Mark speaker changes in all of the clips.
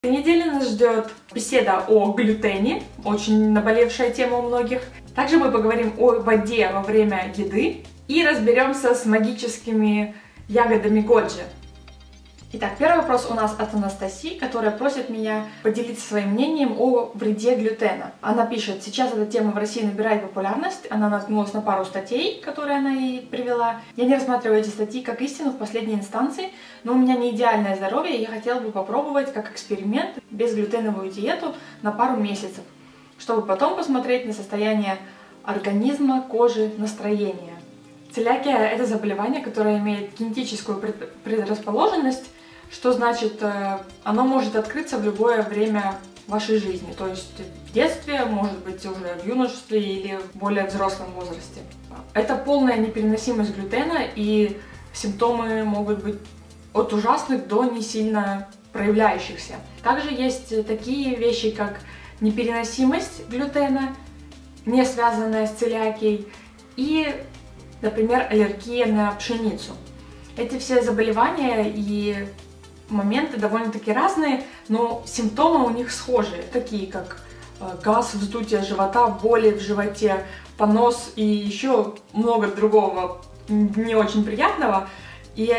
Speaker 1: Этой неделе нас ждет беседа о глютене, очень наболевшая тема у многих. Также мы поговорим о воде во время еды и разберемся с магическими ягодами Годжи. Итак, первый вопрос у нас от Анастасии, которая просит меня поделиться своим мнением о вреде глютена. Она пишет: сейчас эта тема в России набирает популярность, она наткнулась на пару статей, которые она ей привела. Я не рассматриваю эти статьи как истину в последней инстанции, но у меня не идеальное здоровье, и я хотела бы попробовать как эксперимент безглютеновую диету на пару месяцев, чтобы потом посмотреть на состояние организма, кожи, настроения. Целиакия – это заболевание, которое имеет генетическую предрасположенность, что значит, оно может открыться в любое время вашей жизни, то есть в детстве, может быть уже в юношестве или в более взрослом возрасте. Это полная непереносимость глютена, и симптомы могут быть от ужасных до не сильно проявляющихся. Также есть такие вещи, как непереносимость глютена, не связанная с целиакией, и, например, аллергия на пшеницу. Эти все заболевания и моменты довольно-таки разные, но симптомы у них схожие, такие как газ, вздутие живота, боли в животе, понос и еще много другого не очень приятного. И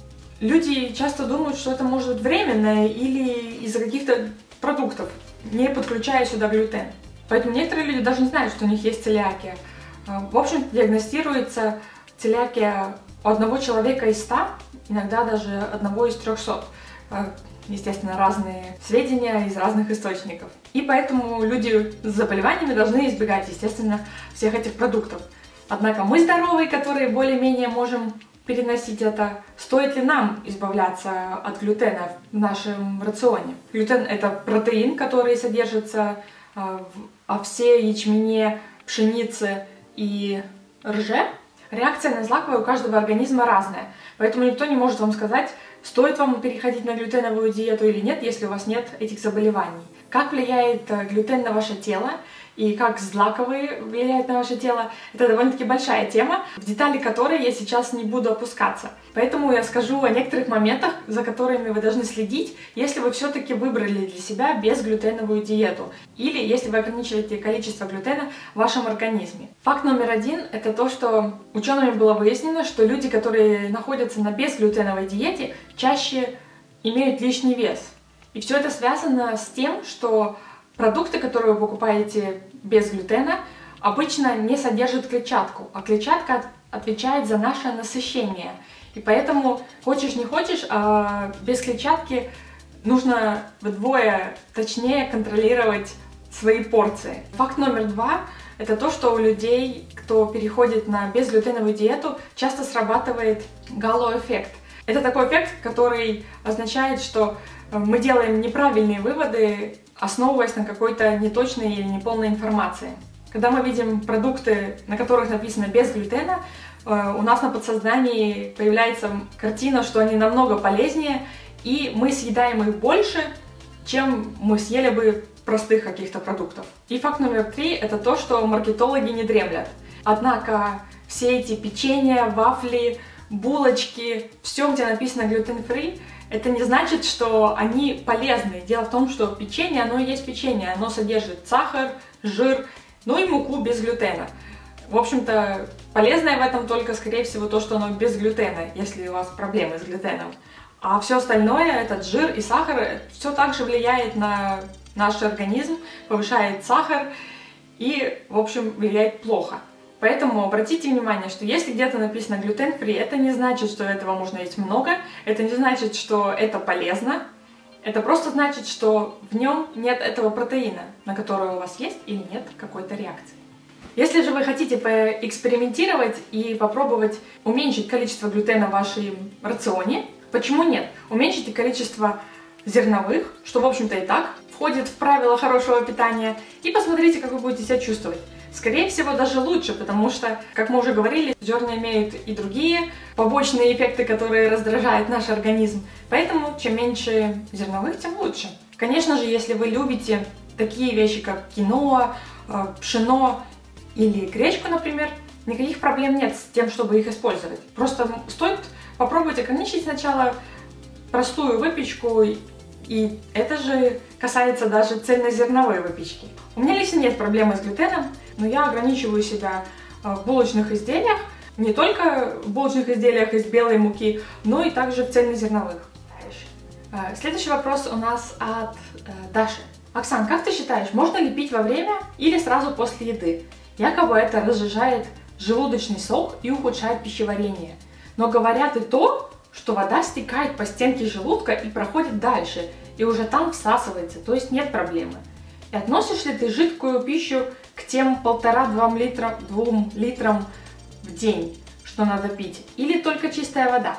Speaker 1: люди часто думают, что это может быть временное или из-за каких-то продуктов, не подключая сюда глютен. Поэтому некоторые люди даже не знают, что у них есть целиакия. В общем, диагностируется целиакия у одного человека из 100, иногда даже одного из 300. Естественно, разные сведения из разных источников. И поэтому люди с заболеваниями должны избегать, естественно, всех этих продуктов. Однако мы здоровые, которые более-менее можем переносить это. Стоит ли нам избавляться от глютена в нашем рационе? Глютен – это протеин, который содержится в овсе, ячмене, пшенице и рже. Реакция на злаковые у каждого организма разная, поэтому никто не может вам сказать, стоит вам переходить на глютеновую диету или нет, если у вас нет этих заболеваний. Как влияет глютен на ваше тело и как злаковые влияют на ваше тело, это довольно-таки большая тема, в детали которой я сейчас не буду опускаться. Поэтому я скажу о некоторых моментах, за которыми вы должны следить, если вы все-таки выбрали для себя безглютеновую диету или если вы ограничиваете количество глютена в вашем организме. Факт номер один – это то, что учеными было выяснено, что люди, которые находятся на безглютеновой диете, чаще имеют лишний вес. И все это связано с тем, что продукты, которые вы покупаете без глютена, обычно не содержат клетчатку, а клетчатка отвечает за наше насыщение. И поэтому, хочешь не хочешь, без клетчатки нужно вдвое точнее контролировать свои порции. Факт номер два – это то, что у людей, кто переходит на безглютеновую диету, часто срабатывает гало-эффект. Это такой эффект, который означает, что мы делаем неправильные выводы, основываясь на какой-то неточной или неполной информации. Когда мы видим продукты, на которых написано «без глютена», у нас на подсознании появляется картина, что они намного полезнее, и мы съедаем их больше, чем мы съели бы простых каких-то продуктов. И факт номер три – это то, что маркетологи не дремлят. Однако все эти печенья, вафли, булочки, все, где написано gluten-free, это не значит, что они полезны. Дело в том, что печенье, оно и есть печенье, оно содержит сахар, жир, ну и муку без глютена. В общем-то, полезное в этом только, скорее всего, то, что оно без глютена, если у вас проблемы с глютеном. А все остальное, этот жир и сахар, все также влияет на наш организм, повышает сахар и, в общем, влияет плохо. Поэтому обратите внимание, что если где-то написано gluten-free, это не значит, что этого можно есть много, это не значит, что это полезно, это просто значит, что в нем нет этого протеина, на который у вас есть или нет какой-то реакции. Если же вы хотите поэкспериментировать и попробовать уменьшить количество глютена в вашем рационе, почему нет? Уменьшите количество зерновых, что в общем-то и так входит в правила хорошего питания, и посмотрите, как вы будете себя чувствовать. Скорее всего, даже лучше, потому что, как мы уже говорили, зерна имеют и другие побочные эффекты, которые раздражают наш организм. Поэтому, чем меньше зерновых, тем лучше. Конечно же, если вы любите такие вещи, как киноа, пшено или гречку, например, никаких проблем нет с тем, чтобы их использовать. Просто стоит попробовать ограничить сначала простую выпечку И это же касается даже цельнозерновой выпечки. У меня лично нет проблемы с глютеном, но я ограничиваю себя в булочных изделиях, не только в булочных изделиях из белой муки, но и также в цельнозерновых. Следующий вопрос у нас от Даши. Оксан, как ты считаешь, можно ли пить во время или сразу после еды? Якобы это разжижает желудочный сок и ухудшает пищеварение. Но говорят и то, что вода стекает по стенке желудка и проходит дальше, и уже там всасывается, то есть нет проблемы. И относишь ли ты жидкую пищу к тем 1,5-2 литрам в день, что надо пить, или только чистая вода?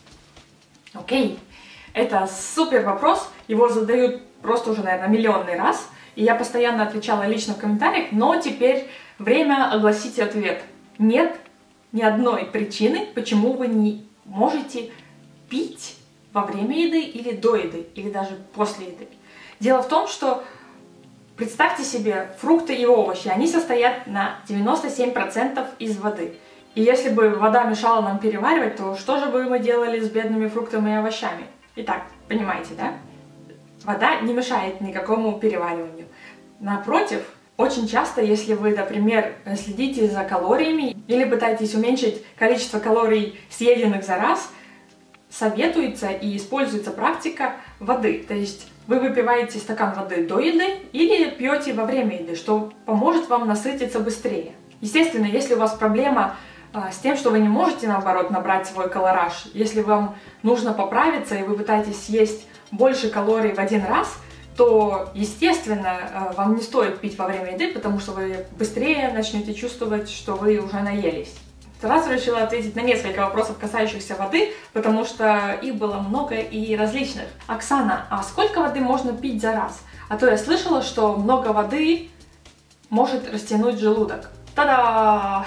Speaker 1: Окей, это супер вопрос, его задают просто уже, наверное, миллионный раз, и я постоянно отвечала лично в комментариях, но теперь время огласить ответ. Нет ни одной причины, почему вы не можете пить во время еды или до еды, или даже после еды. Дело в том, что представьте себе, фрукты и овощи, они состоят на 97% из воды. И если бы вода мешала нам переваривать, то что же бы мы делали с бедными фруктами и овощами? Итак, понимаете, да? Вода не мешает никакому перевариванию. Напротив, очень часто, если вы, например, следите за калориями или пытаетесь уменьшить количество калорий, съеденных за раз, советуется и используется практика воды. То есть вы выпиваете стакан воды до еды или пьете во время еды, что поможет вам насытиться быстрее. Естественно, если у вас проблема с тем, что вы не можете, наоборот, набрать свой колораж, если вам нужно поправиться и вы пытаетесь съесть больше калорий в один раз, то, естественно, вам не стоит пить во время еды, потому что вы быстрее начнете чувствовать, что вы уже наелись. Сразу решила ответить на несколько вопросов, касающихся воды, потому что их было много и различных. Оксана, а сколько воды можно пить за раз? А то я слышала, что много воды может растянуть желудок. Та-да!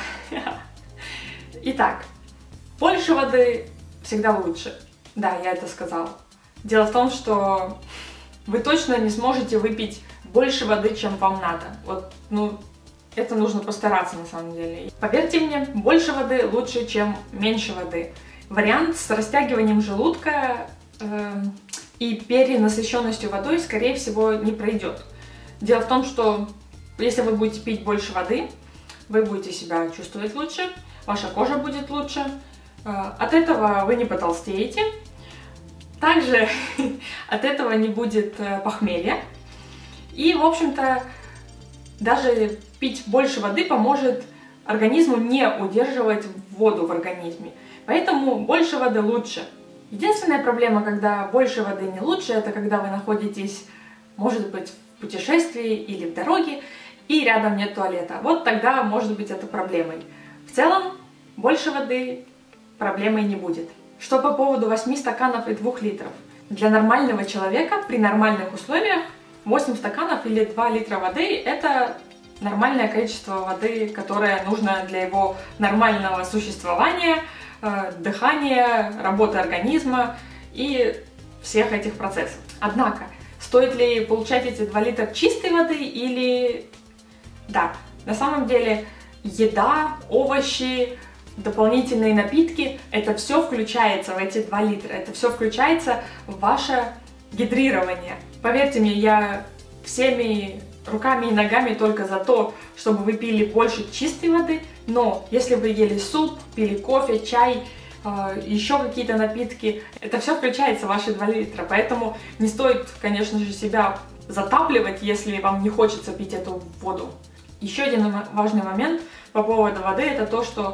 Speaker 1: Итак, больше воды всегда лучше. Да, я это сказала. Дело в том, что вы точно не сможете выпить больше воды, чем вам надо. Вот, это нужно постараться на самом деле. Поверьте мне, больше воды лучше, чем меньше воды. Вариант с растягиванием желудка и перенасыщенностью водой, скорее всего, не пройдет. Дело в том, что если вы будете пить больше воды, вы будете себя чувствовать лучше, ваша кожа будет лучше, от этого вы не потолстеете. Также от этого не будет похмелья. И, в общем-то, даже пить больше воды поможет организму не удерживать воду в организме. Поэтому больше воды лучше. Единственная проблема, когда больше воды не лучше, это когда вы находитесь, может быть, в путешествии или в дороге, и рядом нет туалета. Вот тогда может быть это проблемой. В целом, больше воды проблемой не будет. Что по поводу 8 стаканов и 2 литров? Для нормального человека при нормальных условиях 8 стаканов или 2 литра воды – это нормальное количество воды, которое нужно для его нормального существования, дыхания, работы организма и всех этих процессов. Однако, стоит ли получать эти 2 литра чистой воды или… Да, на самом деле еда, овощи, дополнительные напитки, это все включается в эти 2 литра, это все включается в ваше гидрирование. Поверьте мне, я всеми руками и ногами только за то, чтобы вы пили больше чистой воды, но если вы ели суп, пили кофе, чай, еще какие-то напитки, это все включается в ваши 2 литра, поэтому не стоит, конечно же, себя затапливать, если вам не хочется пить эту воду. Еще один важный момент по поводу воды, это то, что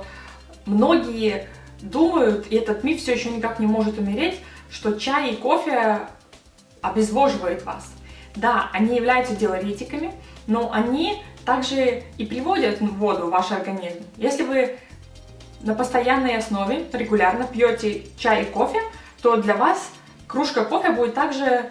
Speaker 1: многие думают, и этот миф все еще никак не может умереть, что чай и кофе обезвоживают вас. Да, они являются диуретиками, но они также и приводят воду в ваш организм. Если вы на постоянной основе регулярно пьете чай и кофе, то для вас кружка кофе будет также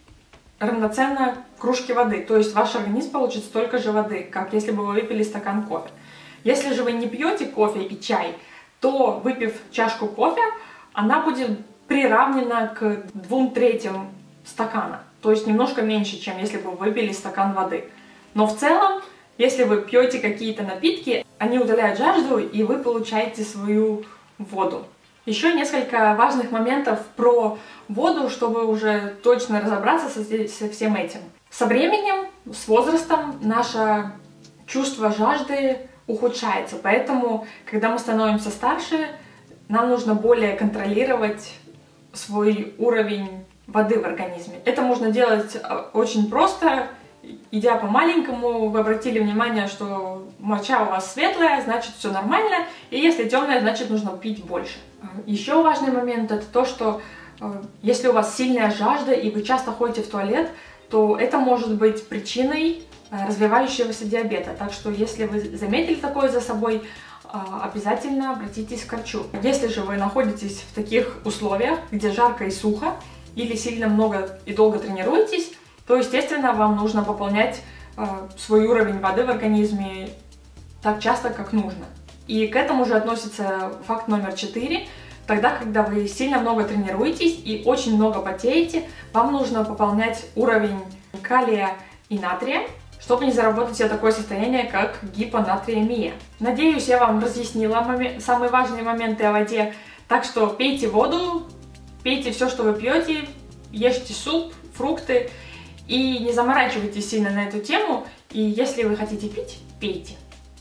Speaker 1: равноценна кружке воды. То есть ваш организм получит столько же воды, как если бы вы выпили стакан кофе. Если же вы не пьете кофе и чай, то, выпив чашку кофе, она будет приравнена к 2/3 стакана. То есть немножко меньше, чем если бы вы выпили стакан воды. Но в целом, если вы пьете какие-то напитки, они удаляют жажду, и вы получаете свою воду. Еще несколько важных моментов про воду, чтобы уже точно разобраться со всем этим. Со временем, с возрастом наше чувство жажды ухудшается, поэтому, когда мы становимся старше, нам нужно более контролировать свой уровень воды в организме. Это можно делать очень просто, идя по-маленькому. Вы обратили внимание, что моча у вас светлая, значит все нормально, и если темная, значит нужно пить больше. Еще важный момент это то, что если у вас сильная жажда и вы часто ходите в туалет, то это может быть причиной развивающегося диабета. Так что если вы заметили такое за собой, обязательно обратитесь к врачу. Если же вы находитесь в таких условиях, где жарко и сухо, или сильно много и долго тренируетесь, то, естественно, вам нужно пополнять свой уровень воды в организме так часто, как нужно. И к этому же относится факт номер 4. Тогда, когда вы сильно много тренируетесь и очень много потеете, вам нужно пополнять уровень калия и натрия, чтобы не заработать себе такое состояние, как гипонатриемия. Надеюсь, я вам разъяснила самые важные моменты о воде. Так что пейте воду, пейте все, что вы пьете, ешьте суп, фрукты и не заморачивайтесь сильно на эту тему. И если вы хотите пить, пейте.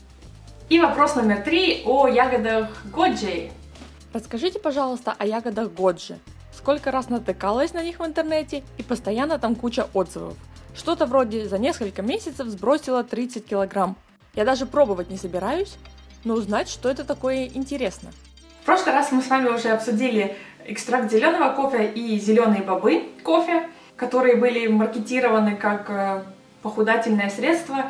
Speaker 1: И вопрос номер 3 о ягодах годжи.
Speaker 2: Расскажите, пожалуйста, о ягодах годжи. Сколько раз натыкалась на них в интернете и постоянно там куча отзывов. Что-то вроде «за несколько месяцев сбросила 30 килограмм». Я даже пробовать не собираюсь, но узнать, что это такое, интересно.
Speaker 1: В прошлый раз мы с вами уже обсудили экстракт зеленого кофе и зеленые бобы кофе, которые были маркетированы как похудательное средство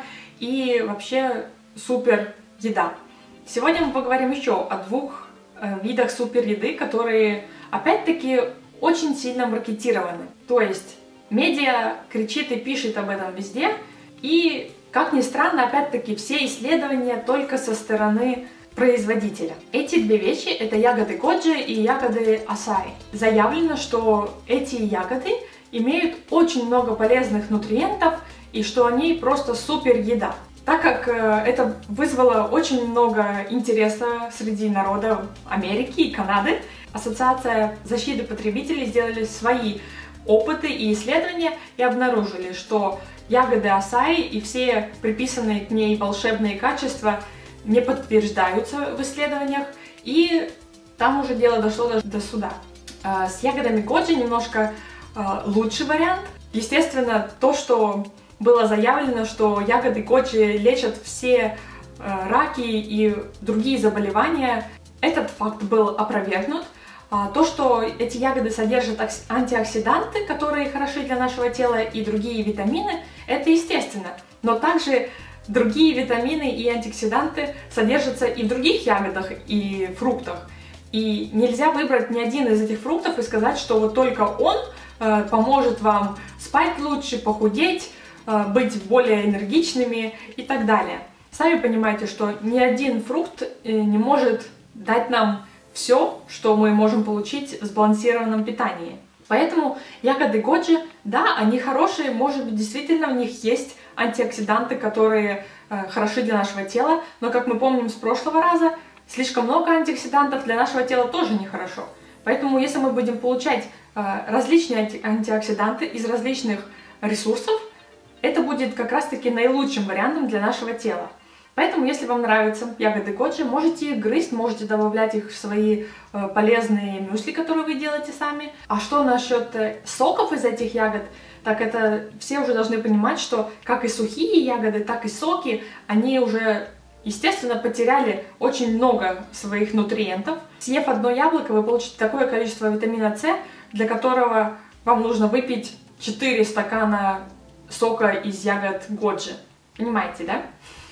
Speaker 1: и вообще супер еда. Сегодня мы поговорим еще о 2 видах супер еды, которые опять-таки очень сильно маркетированы. То есть медиа кричит и пишет об этом везде, и, как ни странно, опять-таки все исследования только со стороны производителя. Эти 2 вещи — это ягоды годжи и ягоды асаи. Заявлено, что эти ягоды имеют очень много полезных нутриентов и что они просто супер еда. Так как это вызвало очень много интереса среди народа Америки и Канады, Ассоциация защиты потребителей сделали свои опыты и исследования и обнаружили, что ягоды асаи и все приписанные к ней волшебные качества не подтверждаются в исследованиях, и там уже дело дошло даже до суда. С ягодами годжи немножко лучший вариант. Естественно, то, что было заявлено, что ягоды годжи лечат все раки и другие заболевания, этот факт был опровергнут. То, что эти ягоды содержат антиоксиданты, которые хороши для нашего тела, и другие витамины, это естественно. Но также другие витамины и антиоксиданты содержатся и в других ягодах и фруктах. И нельзя выбрать ни один из этих фруктов и сказать, что вот только он поможет вам спать лучше, похудеть, быть более энергичными и так далее. Сами понимаете, что ни один фрукт не может дать нам все, что мы можем получить в сбалансированном питании. Поэтому ягоды годжи, да, они хорошие, может быть, действительно в них есть антиоксиданты, которые хороши для нашего тела, но, как мы помним с прошлого раза, слишком много антиоксидантов для нашего тела тоже нехорошо. Поэтому, если мы будем получать различные антиоксиданты из различных ресурсов, это будет как раз-таки наилучшим вариантом для нашего тела. Поэтому, если вам нравятся ягоды годжи, можете их грызть, можете добавлять их в свои полезные мюсли, которые вы делаете сами. А что насчет соков из этих ягод? Так это все уже должны понимать, что как и сухие ягоды, так и соки, они уже, естественно, потеряли очень много своих нутриентов. Съев одно яблоко, вы получите такое количество витамина С, для которого вам нужно выпить 4 стакана сока из ягод годжи. Понимаете, да?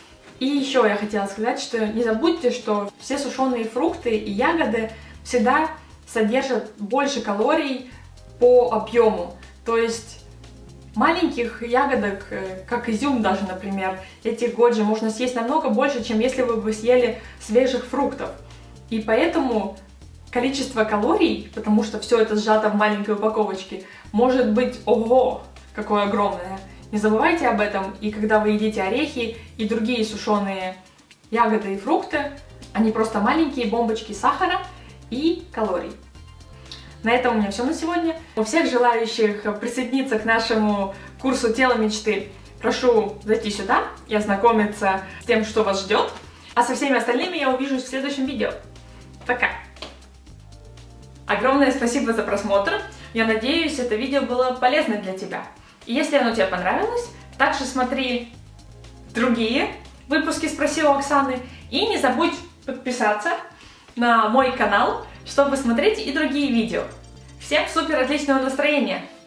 Speaker 1: И еще я хотела сказать, что не забудьте, что все сушеные фрукты и ягоды всегда содержат больше калорий по объему. То есть маленьких ягодок, как изюм даже, например, этих годжи можно съесть намного больше, чем если вы бы съели свежих фруктов. И поэтому количество калорий, потому что все это сжато в маленькой упаковочке, может быть, ого, какое огромное. Не забывайте об этом, и когда вы едите орехи и другие сушеные ягоды и фрукты, они просто маленькие бомбочки сахара, и калорий. На этом у меня все на сегодня. У всех желающих присоединиться к нашему курсу «Тело мечты» прошу зайти сюда и ознакомиться с тем, что вас ждет. А со всеми остальными я увижусь в следующем видео. Пока! Огромное спасибо за просмотр. Я надеюсь, это видео было полезно для тебя. И если оно тебе понравилось, также смотри другие выпуски «Спроси у Оксаны». И не забудь подписаться на мой канал, чтобы смотреть и другие видео. Всем супер отличного настроения!